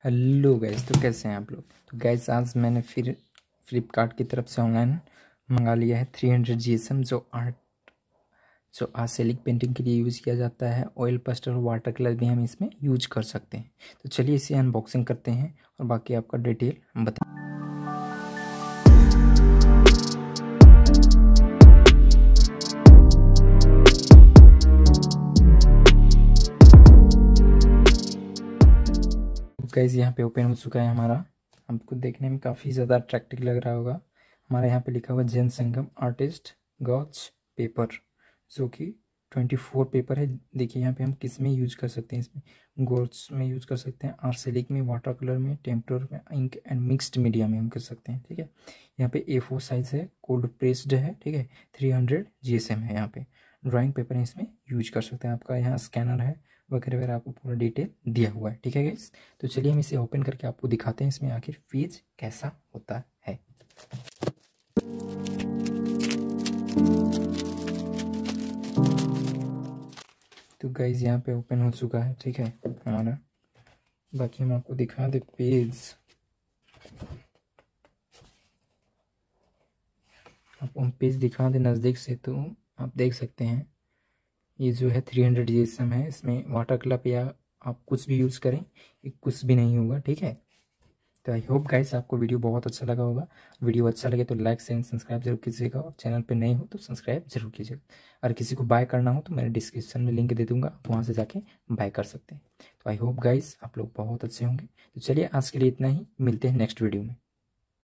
Hello guys, तो कैसे हैं आप लोग। तो गैस आज मैंने फिर फ्लिपकार्ट की तरफ से ऑनलाइन मंगा लिया है 300 GSM जो आर्सेनिक पेंटिंग के लिए यूज़ किया जाता है। ऑयल पेस्टल और वाटर कलर भी हम इसमें यूज कर सकते हैं। तो चलिए इसे अनबॉक्सिंग करते हैं और बाकी आपका डिटेल बता। गैस यहाँ पे ओपन हो चुका है हमारा। आपको देखने में काफ़ी ज़्यादा अट्रैक्टिव लग रहा होगा। हमारे यहाँ पे लिखा हुआ Jain Sangam artist gouache paper, जो कि 24 पेपर है। देखिए यहाँ पे हम किस में यूज कर सकते हैं, इसमें गॉच में यूज कर सकते हैं, आर्सेनिक में, वाटर कलर में, टेम्परर में, इंक एंड मिक्स्ड मीडिया में हम कर सकते हैं। ठीक है, यहाँ पे A4 साइज है, कोल्ड प्रेस्ड है। ठीक है, 300 GSM है। यहाँ पे ड्राइंग पेपर है, इसमें यूज कर सकते हैं। आपका यहाँ स्कैनर है वगैरह वगैरह, आपको पूरा डिटेल दिया हुआ है। ठीक है गाइस, तो चलिए हम इसे ओपन करके आपको दिखाते हैं इसमें आखिर पेज कैसा होता है। तो गाइस यहाँ पे ओपन हो चुका है। ठीक है हमारा, बाकी हम आपको दिखा दे पेज। आपको हम पेज दिखा दे नज़दीक से, तो आप देख सकते हैं ये जो है 300 GSM है। इसमें वाटर कलर या आप कुछ भी यूज़ करें, ये कुछ भी नहीं होगा। ठीक है, तो आई होप गाइस आपको वीडियो बहुत अच्छा लगा होगा। वीडियो अच्छा लगे तो लाइक शेयर सब्सक्राइब जरूर कीजिएगा, और चैनल पे नए हो तो सब्सक्राइब जरूर कीजिएगा। और किसी को बाय करना हो तो मैंने डिस्क्रिप्शन में लिंक दे दूंगा, आप वहाँ से जाके बाय कर सकते हैं। तो आई होप गाइस आप लोग बहुत अच्छे होंगे। तो चलिए आज के लिए इतना ही, मिलते हैं नेक्स्ट वीडियो में।